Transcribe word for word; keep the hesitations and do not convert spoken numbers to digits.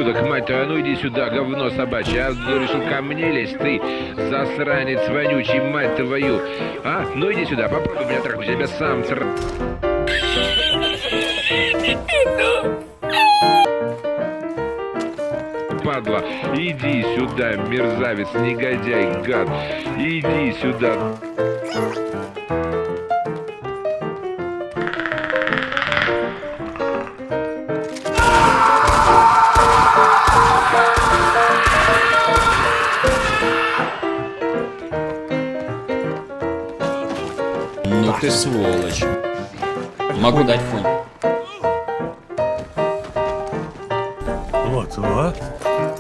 ублюдок, мать твою, а ну иди сюда, говно собачье. А решил ко мне лезть, ты, засранец вонючий, мать твою. А, ну иди сюда, попробуй меня трахнуть, я тебя сам тр... Падла, иди сюда, мерзавец, негодяй, гад. Иди сюда. Ну ты сволочь. Могу дать фунт. Вот, вот.